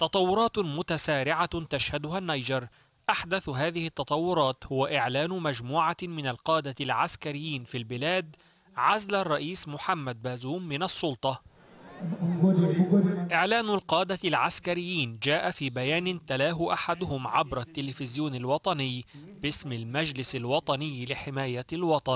تطورات متسارعة تشهدها النيجر. أحدث هذه التطورات هو إعلان مجموعة من القادة العسكريين في البلاد عزل الرئيس محمد بازوم من السلطة. إعلان القادة العسكريين جاء في بيان تلاه أحدهم عبر التلفزيون الوطني باسم المجلس الوطني لحماية الوطن.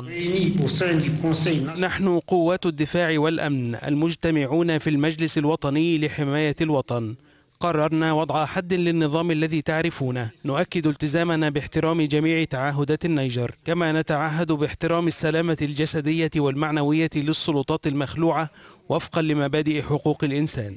نحن قوات الدفاع والأمن المجتمعون في المجلس الوطني لحماية الوطن قررنا وضع حد للنظام الذي تعرفونه. نؤكد التزامنا باحترام جميع تعهدات النيجر، كما نتعهد باحترام السلامة الجسدية والمعنوية للسلطات المخلوعة وفقا لمبادئ حقوق الإنسان.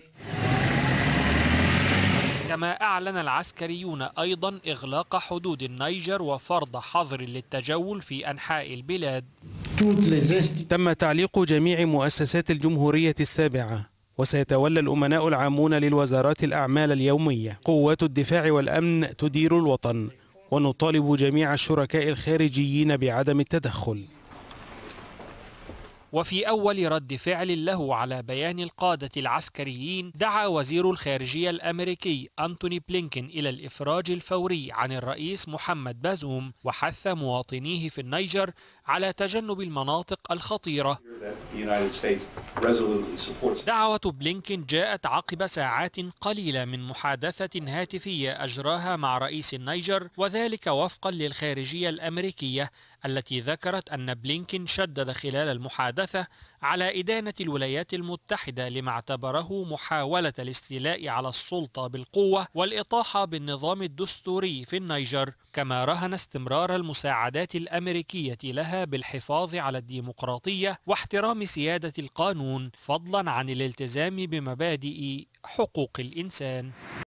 كما أعلن العسكريون أيضا إغلاق حدود النيجر وفرض حظر للتجول في أنحاء البلاد. تم تعليق جميع مؤسسات الجمهورية السابعة، وسيتولى الأمناء العامون للوزارات الأعمال اليومية. قوات الدفاع والأمن تدير الوطن، ونطالب جميع الشركاء الخارجيين بعدم التدخل. وفي أول رد فعل له على بيان القادة العسكريين، دعا وزير الخارجية الأمريكي أنتوني بلينكين إلى الإفراج الفوري عن الرئيس محمد بازوم، وحث مواطنيه في النيجر على تجنب المناطق الخطيرة. دعوة بلينكين جاءت عقب ساعات قليلة من محادثة هاتفية أجراها مع رئيس النيجر، وذلك وفقا للخارجية الأمريكية التي ذكرت أن بلينكين شدد خلال المحادثة على إدانة الولايات المتحدة لما اعتبره محاولة الاستيلاء على السلطة بالقوة والإطاحة بالنظام الدستوري في النيجر، كما رهن استمرار المساعدات الأمريكية لها بالحفاظ على الديمقراطية واحترام سيادة القانون، فضلا عن الالتزام بمبادئ حقوق الإنسان.